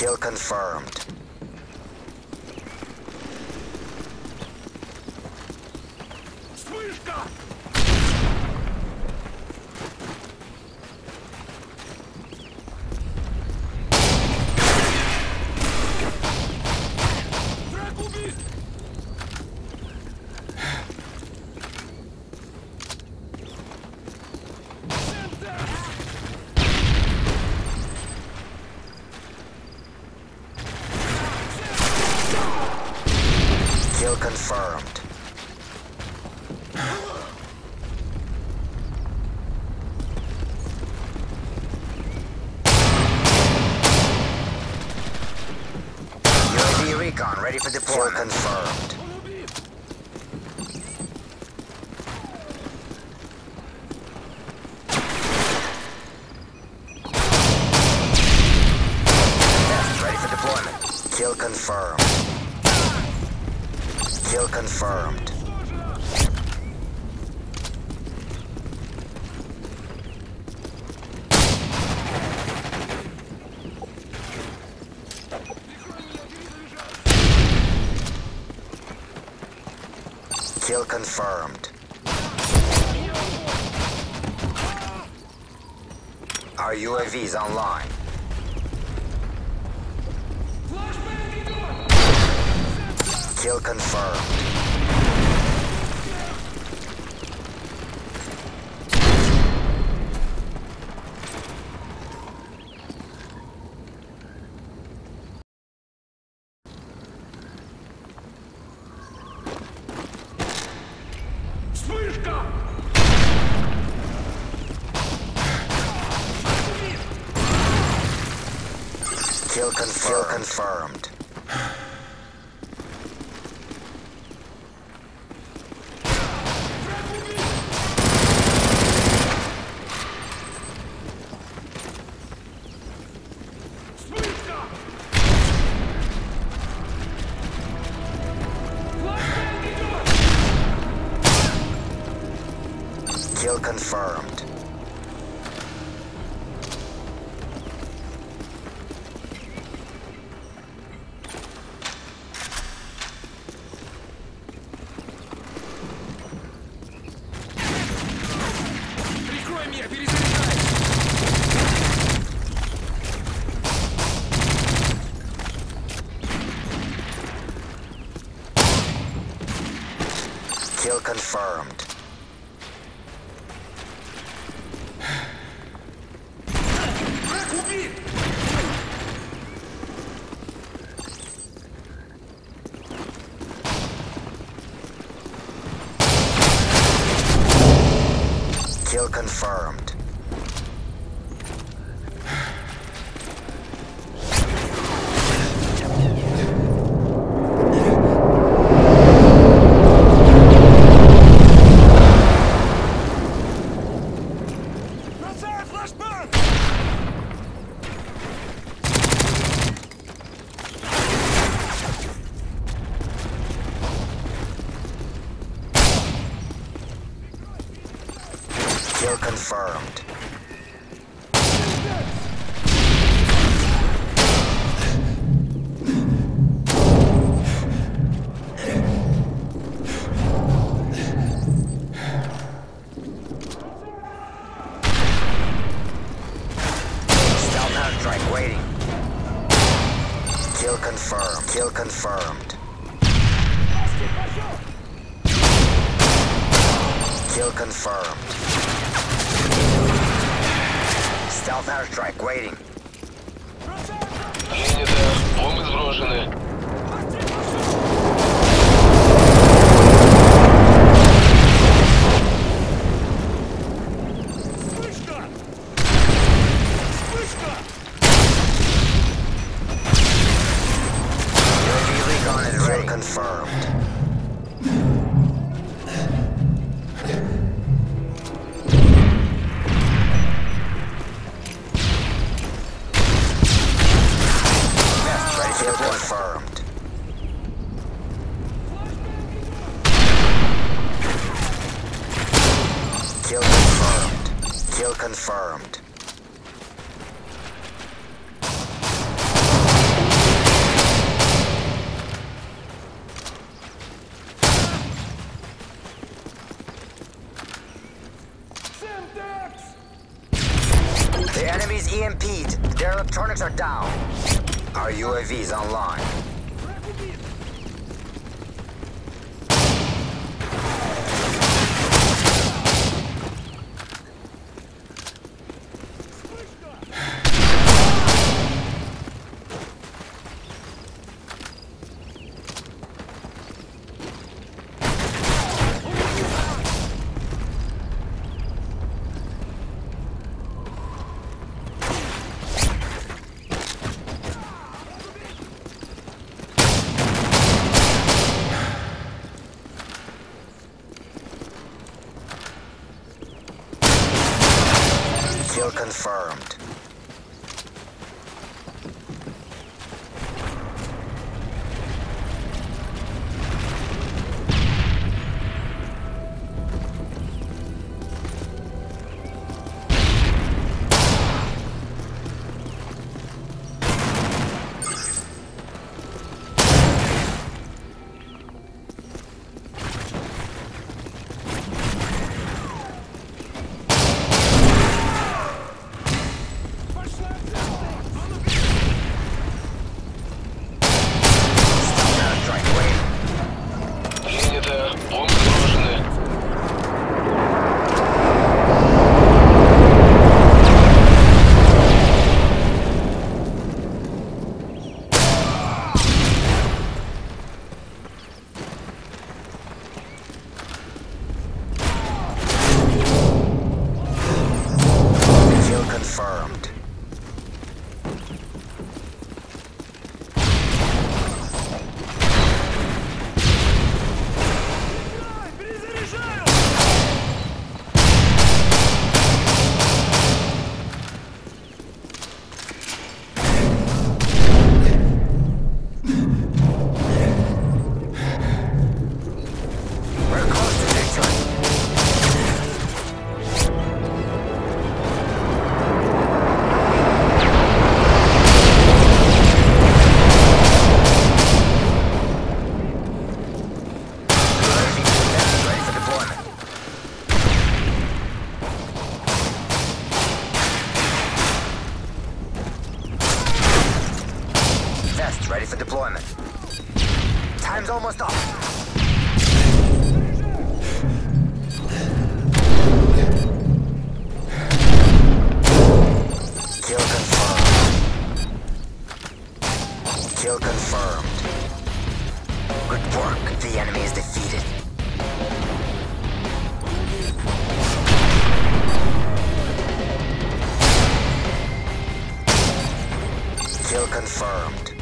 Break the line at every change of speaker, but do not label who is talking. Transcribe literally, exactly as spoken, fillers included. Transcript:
Kill confirmed.
Вспышка! Враг убит!
Kill confirmed. U A V recon ready for deployment. Kill confirmed. Test ready for deployment. Kill confirmed. Kill confirmed. Kill confirmed. Our U A V is online. Kill confirmed.
Вспышка!
Kill confirmed. Kill confirmed. Kill confirmed.
Прикрой меня, перезаряжай!
Kill confirmed. Kill confirmed.
Бросай флешбэк!
Kill confirmed. Stealth airstrike waiting. Kill confirmed. Kill confirmed. Kill confirmed. Stealth airstrike waiting.
Принято. Бомбы сброшены.
Вспышка! Вспышка!
U A V recon is ready. Kill confirmed. Kill confirmed. Kill confirmed. Kill confirmed. down. Our U A V is online. Kill confirmed.
Принято. Бомбы сброшены.
Kill confirmed.
Перезаряжаю!
We're close to victory. Ready for deployment. Vest ready for deployment. Time's almost up. Kill confirmed. Kill confirmed. Good work. The enemy is defeated. Kill confirmed.